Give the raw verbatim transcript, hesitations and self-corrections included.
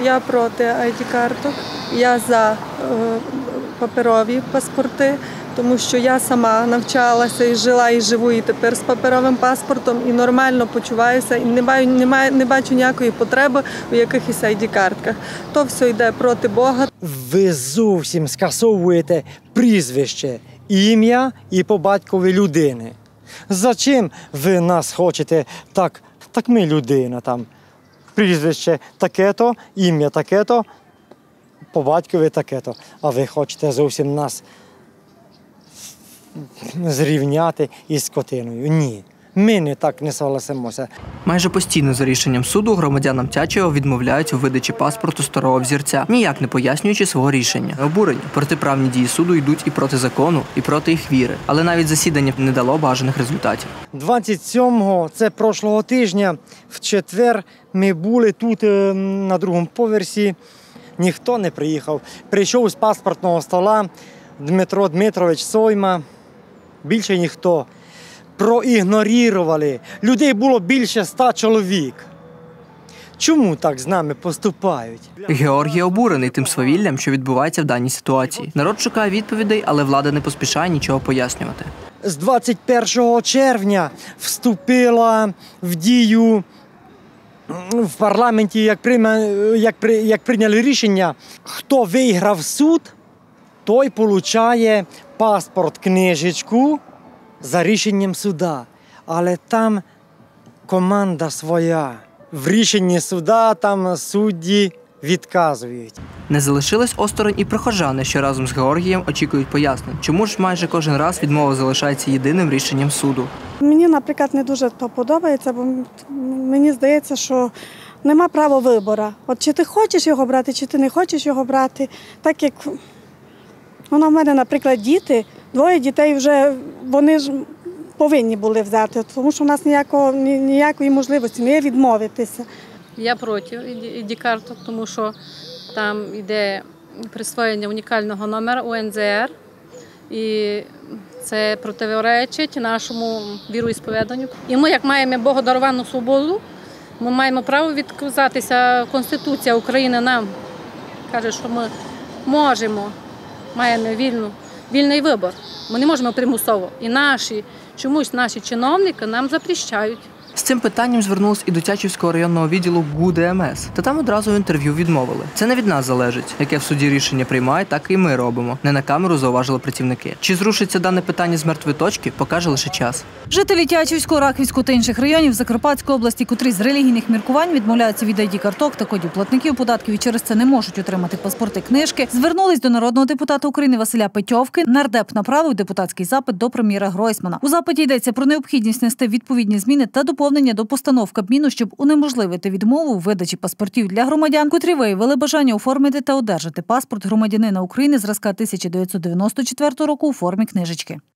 я проти ай ді-карток, я за е, паперові паспорти, тому що я сама навчалася і жила, і живу і тепер з паперовим паспортом, і нормально почуваюся, і не, маю, не, маю, не бачу ніякої потреби у якихось ай ді-картках. То все йде проти Бога. Ви зовсім скасовуєте прізвище, ім'я і по батькові людини. Зачем ви нас хочете так, так ми людина там, прізвище таке-то, ім'я таке-то, по батькові таке-то, а ви хочете зовсім нас зрівняти із скотиною. Ні, ми не так не согласимося. Майже постійно за рішенням суду громадянам Тячева відмовляють у видачі паспорту старого взірця, ніяк не пояснюючи свого рішення. Обурені протиправні дії суду йдуть і проти закону, і проти їх віри. Але навіть засідання не дало бажаних результатів. двадцять сьомого, це прошлого тижня, в четвер ми були тут на другому поверсі, ніхто не приїхав. Прийшов з паспортного стола Дмитро Дмитрович Сойма, більше ніхто. Проігнорували. Людей було більше ста чоловік. Чому так з нами поступають? Георгій обурений тим свавіллям, що відбувається в даній ситуації. Народ шукає відповідей, але влада не поспішає нічого пояснювати. З двадцять першого червня вступила в дію в парламенті, як, прийма, як, при, як прийняли рішення, хто виграв суд, той отримує паспорт, книжечку за рішенням суда. Але там команда своя. В рішенні суда там судді відказують. Не залишились осторонь і прихожани, що разом з Георгієм очікують пояснень. Чому ж майже кожен раз відмова залишається єдиним рішенням суду? Мені, наприклад, не дуже то подобається, бо мені здається, що нема права вибору. От чи ти хочеш його брати, чи ти не хочеш його брати. Так як воно в мене, наприклад, діти, двоє дітей вже, вони ж повинні були взяти, тому що в нас ніякого, ніякої можливості не є відмовитися. Я проти ай ді-карток, тому що там йде присвоєння унікального номера у ен зе ер, і це протирічить нашому віроісповіданню. І ми, як маємо богодаровану свободу, ми маємо право відказатися. Конституція України нам каже, що ми можемо, маємо вільну, вільний вибір. Ми не можемо примусово. І наші, чомусь наші чиновники нам запрещають. З цим питанням звернулись і до Тячівського районного відділу ГУ Де Ем Ес. Та там одразу в інтерв'ю відмовили. Це не від нас залежить. Яке в суді рішення приймає, так і ми робимо. Не на камеру зауважили працівники. Чи зрушиться дане питання з мертвої точки, покаже лише час. Жителі Тячівського, Рахівського та інших районів Закарпатської області, котрі з релігійних міркувань відмовляються від ай ді-карток та кодів платників податків і через це не можуть отримати паспорти, книжки, звернулись до народного депутата України Василя Петьовки. Нардеп направив депутатський запит до прем'єра Гройсмана. У запиті йдеться про необхідність внести відповідні зміни та доповнення до постанов Кабміну, щоб унеможливити відмову у видачі паспортів для громадян, котрі виявили бажання оформити та одержати паспорт громадянина України зразка тисяча дев'ятсот дев'яносто четвертого року у формі книжечки.